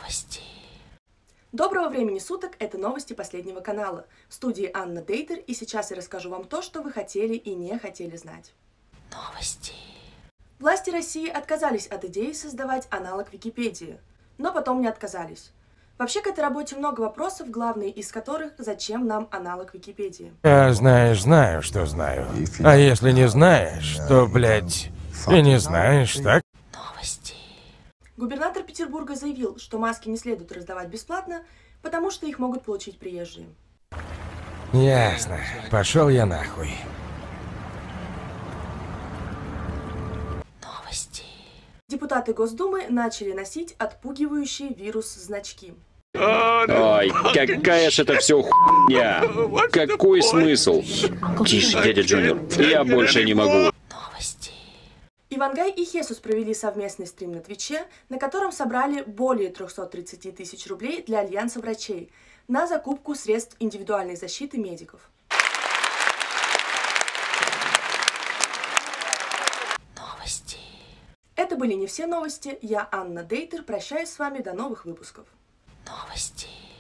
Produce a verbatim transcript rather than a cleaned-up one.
Новости. Доброго времени суток, это новости последнего канала. В студии Анна Дейтер, и сейчас я расскажу вам то, что вы хотели и не хотели знать. Новости. Власти России отказались от идеи создавать аналог Википедии, но потом не отказались. Вообще к этой работе много вопросов, главный из которых – зачем нам аналог Википедии? А знаешь, знаю, что знаю. А если не знаешь, то, блядь, и не знаешь, так? Новости. Губернатор Петербурга заявил, что маски не следует раздавать бесплатно, потому что их могут получить приезжие. Ясно. Пошел я нахуй. Новости. Депутаты Госдумы начали носить отпугивающие вирус значки. Ой, какая ж это все хуйня! Какой смысл? Тише, дядя Джуниор, я больше не могу. Новости. Ивангай и Хесус провели совместный стрим на Твиче, на котором собрали более трёхсот тридцати тысяч рублей для Альянса врачей на закупку средств индивидуальной защиты медиков. Новости. Это были не все новости. Я, Анна Дейтер, прощаюсь с вами до новых выпусков. Новости.